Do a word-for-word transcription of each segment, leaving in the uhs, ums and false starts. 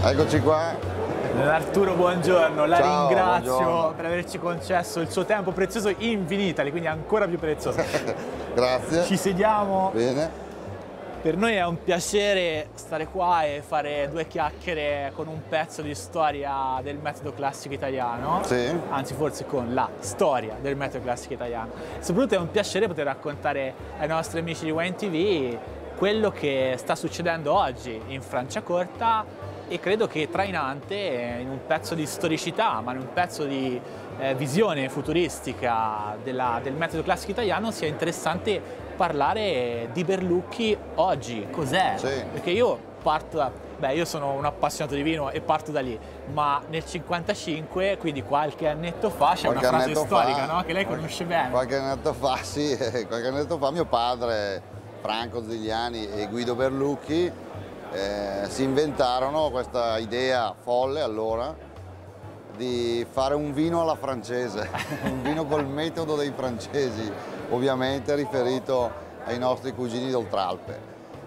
Eccoci qua. Arturo, buongiorno, la Ciao, ringrazio buongiorno. per averci concesso il suo tempo prezioso in Vinitaly, quindi ancora più prezioso. Grazie. Ci sediamo. Bene. Per noi è un piacere stare qua e fare due chiacchiere con un pezzo di storia del metodo classico italiano, Sì. anzi forse con la storia del metodo classico italiano. Soprattutto è un piacere poter raccontare ai nostri amici di Wine T V quello che sta succedendo oggi in Franciacorta e credo che trainante in un pezzo di storicità, ma in un pezzo di eh, visione futuristica della, del metodo classico italiano sia interessante parlare di Berlucchi oggi. Cos'è? Sì. Perché io parto da... Beh, io sono un appassionato di vino e parto da lì, ma nel cinquantacinque, quindi qualche annetto fa, c'è una Qualche frase annetto storica, fa, no? Che lei qualche- conosce bene. Qualche annetto fa, sì, qualche annetto fa mio padre, Franco Zigliani e Guido Berlucchi, eh, si inventarono questa idea folle allora di fare un vino alla francese, un vino col metodo dei francesi, ovviamente riferito ai nostri cugini d'Oltralpe.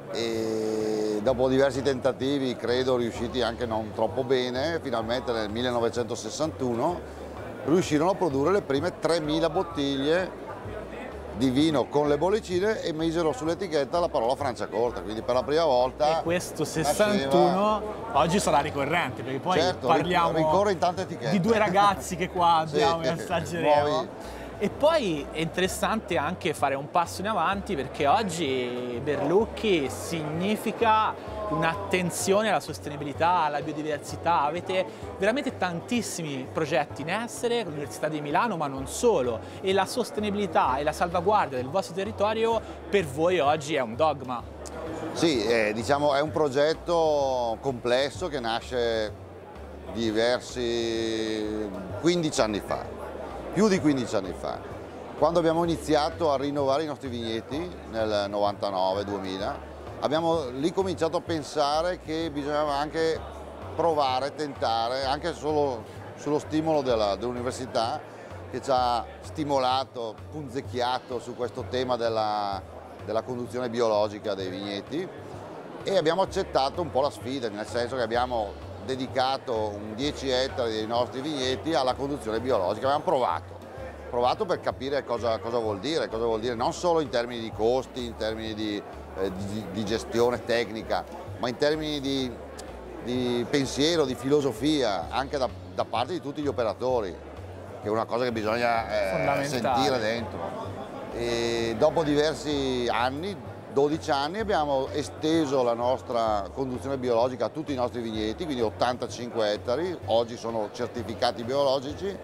E dopo diversi tentativi, credo riusciti anche non troppo bene, finalmente nel millenovecentosessantuno riuscirono a produrre le prime tremila bottiglie di vino con le bollicine e misero sull'etichetta la parola Franciacorta, quindi per la prima volta. E questo nasceva- sessantuno oggi sarà ricorrente, perché poi Certo, parliamo ricorre in tante etichette. di due ragazzi che qua abbiamo Sì, e assaggeremo. nuovi. E poi è interessante anche fare un passo in avanti perché oggi Berlucchi significa un'attenzione alla sostenibilità, alla biodiversità. Avete veramente tantissimi progetti in essere con l'Università di Milano, ma non solo. E la sostenibilità e la salvaguardia del vostro territorio per voi oggi è un dogma. Sì, eh, diciamo è un progetto complesso che nasce diversi quindici anni fa, più di quindici anni fa, quando abbiamo iniziato a rinnovare i nostri vigneti nel novantanove duemila, abbiamo lì cominciato a pensare che bisognava anche provare, tentare, anche solo sullo stimolo della- dell'università che ci ha stimolato, punzecchiato su questo tema della, della conduzione biologica dei vigneti e abbiamo accettato un po' la sfida, nel senso che abbiamo dedicato un dieci ettari dei nostri vigneti alla conduzione biologica, abbiamo provato, provato per capire cosa, cosa vuol dire, cosa vuol dire non solo in termini di costi, in termini di, eh, di, di gestione tecnica, ma in termini di, di pensiero, di filosofia, anche da, da parte di tutti gli operatori, che è una cosa che bisogna eh, Fondamentale. sentire dentro. E dopo diversi anni, dodici anni, abbiamo esteso la nostra conduzione biologica a tutti i nostri vigneti, quindi ottantacinque ettari, oggi sono certificati biologici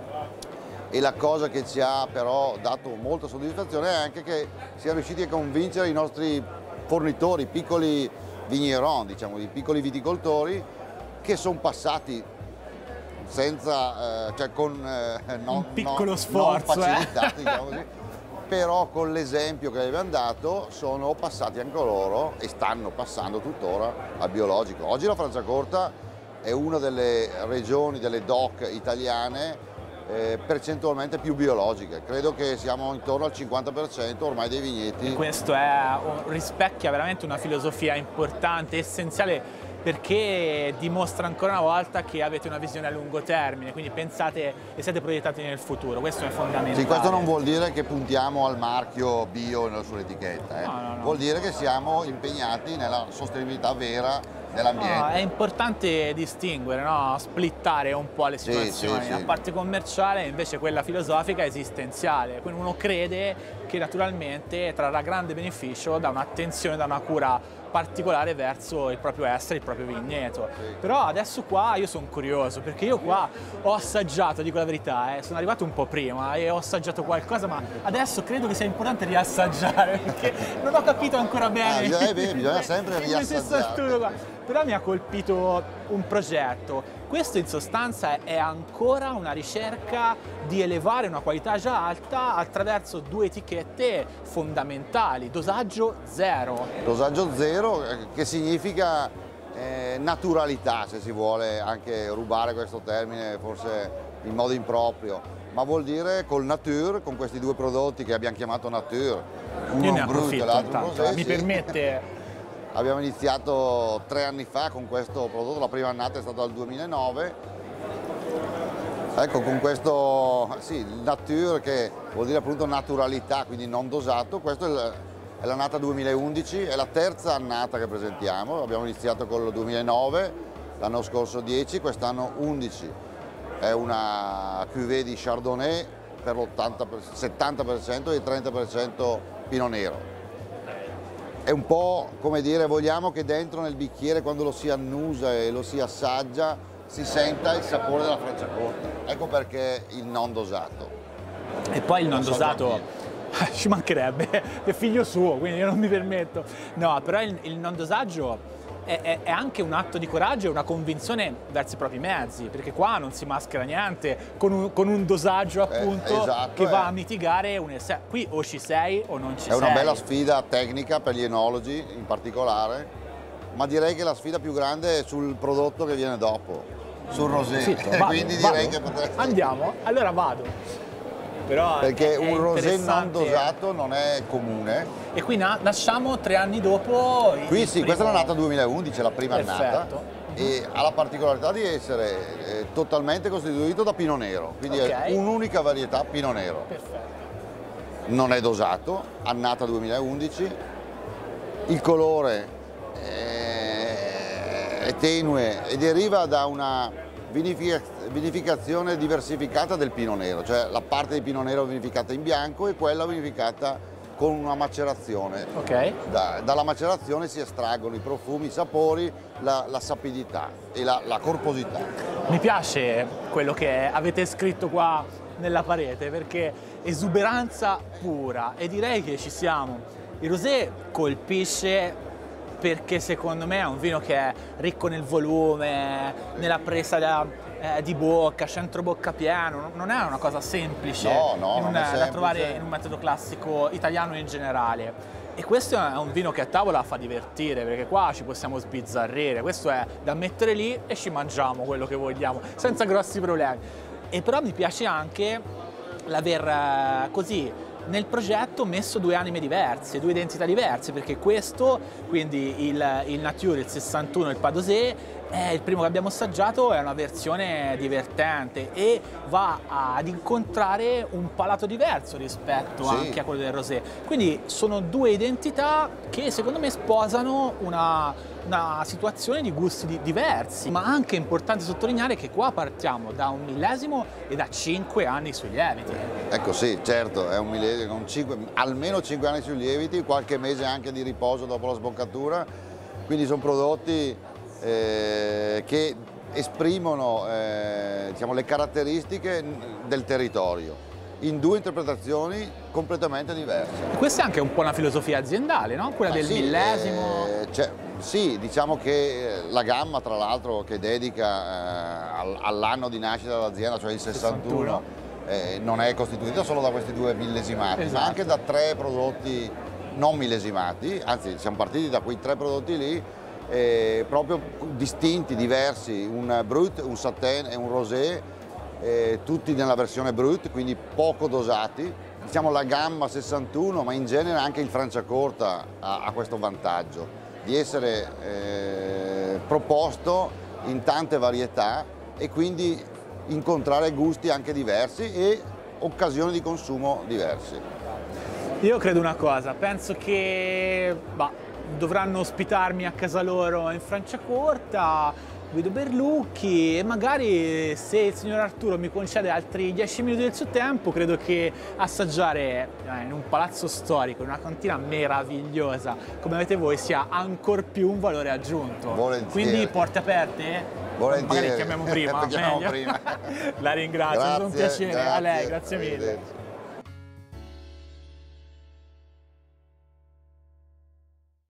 e la cosa che ci ha però dato molta soddisfazione è anche che siamo riusciti a convincere i nostri fornitori, piccoli vigneron, diciamo, i piccoli viticoltori che sono passati senza, eh, cioè con eh, non, Un piccolo non- sforzo, non eh. facilitati, diciamo così, però con l'esempio che abbiamo dato sono passati anche loro e stanno passando tuttora al biologico. Oggi la Franciacorta è una delle regioni, delle D O C italiane eh, percentualmente più biologiche, credo che siamo intorno al cinquanta per cento ormai dei vigneti. Questo è, rispecchia veramente una filosofia importante, essenziale, perché dimostra ancora una volta che avete una visione a lungo termine, quindi pensate e siete proiettati nel futuro, questo è fondamentale. Sì, questo non vuol dire che puntiamo al marchio bio sull'etichetta, eh. No, no, no. Vuol dire che siamo impegnati nella sostenibilità vera dell'ambiente. No, è importante distinguere, no? Splittare un po' le Sì, situazioni, sì, sì. la parte commerciale e invece quella filosofica e esistenziale, quindi uno crede che naturalmente trarrà grande beneficio da un'attenzione, da una cura particolare verso il proprio essere, il proprio vigneto. Però adesso qua io sono curioso, perché io qua ho assaggiato, dico la verità, eh, sono arrivato un po' prima e ho assaggiato qualcosa, ma adesso credo che sia importante riassaggiare, perché non ho capito ancora bene. Ah, bisogna- eh, beh, bisogna sempre in questo riassaggiare. sassuto qua. Però mi ha colpito un progetto. Questo in sostanza è ancora una ricerca di elevare una qualità già alta attraverso due etichette fondamentali, dosaggio zero. Dosaggio zero, eh, che significa eh, naturalità, se si vuole anche rubare questo termine forse in modo improprio, ma vuol dire col nature, con questi due prodotti che abbiamo chiamato nature, uno Io ne un brut e approfitto l'altro intanto, rosé, mi sì. permette abbiamo iniziato tre anni fa con questo prodotto, la prima annata è stata dal duemilanove. Ecco, con questo, sì, il Nature, che vuol dire appunto naturalità, quindi non dosato. Questo è il, è l'annata duemilaundici, è la terza annata che presentiamo. Abbiamo iniziato con il duemilanove, l'anno scorso dieci, quest'anno undici. È una cuvée di Chardonnay per l'ottanta, settanta per cento e il trenta per cento Pinot Nero. È un po' come dire, vogliamo che dentro nel bicchiere, quando lo si annusa e lo si assaggia, si senta il sapore della Franciacorta. Ecco perché il non dosato. E poi il non, non so dosato ci mancherebbe, è figlio suo, quindi io non mi permetto. No, però il, il non dosaggio è, è, è anche un atto di coraggio e una convinzione verso i propri mezzi, perché qua non si maschera niente con un, con un dosaggio appunto eh, esatto, che va eh. a mitigare un esse- qui o ci sei o non ci sei. È una bella sfida tecnica per gli enologi in particolare, ma direi che la sfida più grande è sul prodotto che viene dopo, sul rosé. Sì, vado, quindi direi vado. che potresti... Andiamo? Allora vado. Però perché è, è un rosé non interessante. dosato non è comune. E qui na- nasciamo tre anni dopo. Qui il sì, primo... questa è l'annata duemilaundici, è la prima Perfetto. annata, e ha la particolarità di essere eh, totalmente costituito da Pinot Nero, quindi Okay. è un'unica varietà Pinot Nero. Perfetto. Non è dosato, annata duemilaundici, il colore è, è tenue e deriva da una vinifica- vinificazione diversificata del Pinot Nero, cioè la parte di Pinot Nero vinificata in bianco e quella vinificata con una macerazione. Ok. Da, dalla macerazione si estraggono i profumi, i sapori, la, la sapidità e la, la corposità. Mi piace quello che avete scritto qua nella parete, perché esuberanza pura, e direi che ci siamo. Il rosé colpisce perché secondo me è un vino che è ricco nel volume, nella presa da, eh, di bocca, centro bocca pieno, non è una cosa semplice, No, no, in non un- è da semplice. trovare in un metodo classico italiano in generale. E questo è un vino che a tavola fa divertire, perché qua ci possiamo sbizzarrire, questo è da mettere lì e ci mangiamo quello che vogliamo, senza grossi problemi. E però mi piace anche l'aver eh, così nel progetto messo due anime diverse, due identità diverse, perché questo, quindi il, il Nature, il sessantuno, il Padosé, è il primo che abbiamo assaggiato, è una versione divertente e va ad incontrare un palato diverso rispetto Sì. anche a quello del rosé. Quindi sono due identità che secondo me sposano una, una situazione di gusti di- diversi, ma anche è importante sottolineare che qua partiamo da un millesimo e da cinque anni sui lieviti. Ecco sì, certo, è un millesimo con cinque, almeno cinque anni sui lieviti, qualche mese anche di riposo dopo la sboccatura, quindi sono prodotti eh, che esprimono eh, diciamo, le caratteristiche del territorio in due interpretazioni completamente diverse. E questa è anche un po' una filosofia aziendale, no? Quella Ma del sì, millesimo. eh, cioè, sì, diciamo che la gamma, tra l'altro, che dedica eh, al- all'anno di nascita dell'azienda, cioè il sessantuno, eh, non è costituita solo da questi due millesimati, Esatto. ma anche da tre prodotti non millesimati, anzi siamo partiti da quei tre prodotti lì, eh, proprio distinti, diversi, un Brut, un Satin e un Rosé, eh, tutti nella versione Brut, quindi poco dosati. Diciamo la gamma sessantuno, ma in genere anche il Franciacorta ha, ha questo vantaggio di essere eh, proposto in tante varietà e quindi incontrare gusti anche diversi e occasioni di consumo diversi. Io credo una cosa, penso che bah, dovranno ospitarmi a casa loro in Franciacorta, Guido Berlucchi, e magari se il signor Arturo mi concede altri dieci minuti del suo tempo, credo che assaggiare eh, in un palazzo storico, in una cantina meravigliosa come avete voi, sia ancor più un valore aggiunto. Volentieri. Quindi porte aperte? Volentieri. Magari chiamiamo prima. Chiamiamo meglio. prima. La ringrazio, è stato un Grazie, piacere. A lei, grazie mille. arrivederci.